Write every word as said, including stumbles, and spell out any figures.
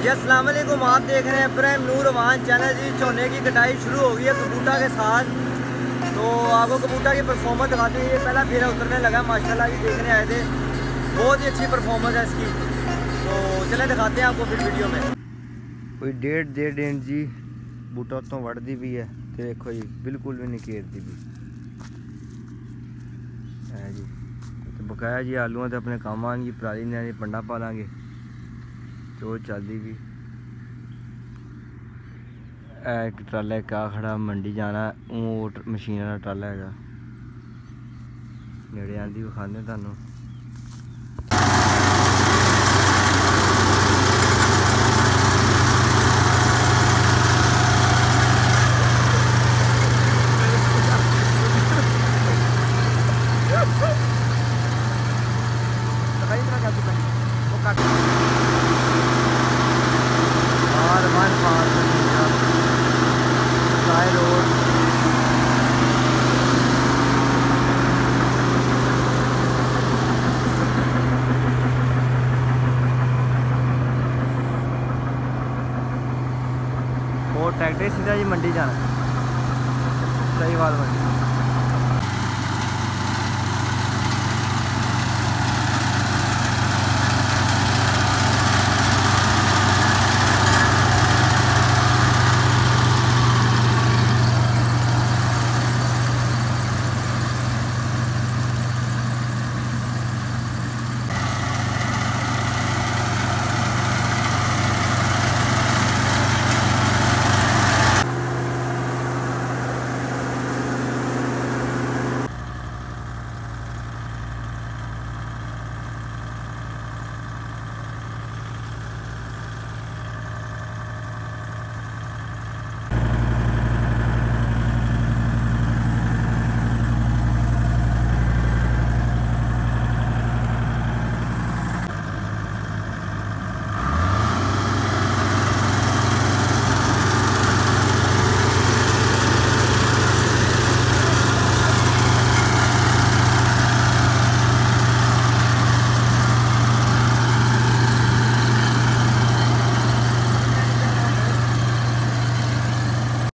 जी अस्सलाम वालेकुम, आप देख रहे हैं प्रेम नूर वाहन चैनल। जी झोने की कटाई शुरू हो गई है कबूटा के साथ। तो आपको कबूटा की परफॉर्मेंस दिखाते हैं। ये पहला फेरा उतरने लगा माशाल्लाह, जी देखने आए थे, बहुत ही अच्छी परफॉर्मेंस है इसकी। तो चले दिखाते हैं आपको फिर वीडियो में। कोई डेढ़ डेढ़ इंच जी बूटा तो वढ़ती भी है, तो देखो जी बिल्कुल भी नहीं घेरती भी है जी। तो बकाया जी आलूआं तो अपने काम आएंगी, पराली ने पंडा पा लांगे तो चलती भी। एक ट्राला क्या खड़ा मंडी जाना, वो मशीन वाला ट्राला है नेड़े आंदी विखाने तुहानू। बार बार पार रोड और ट्रैक्टर सीधा जी मंडी जाना, सही बात मंडी।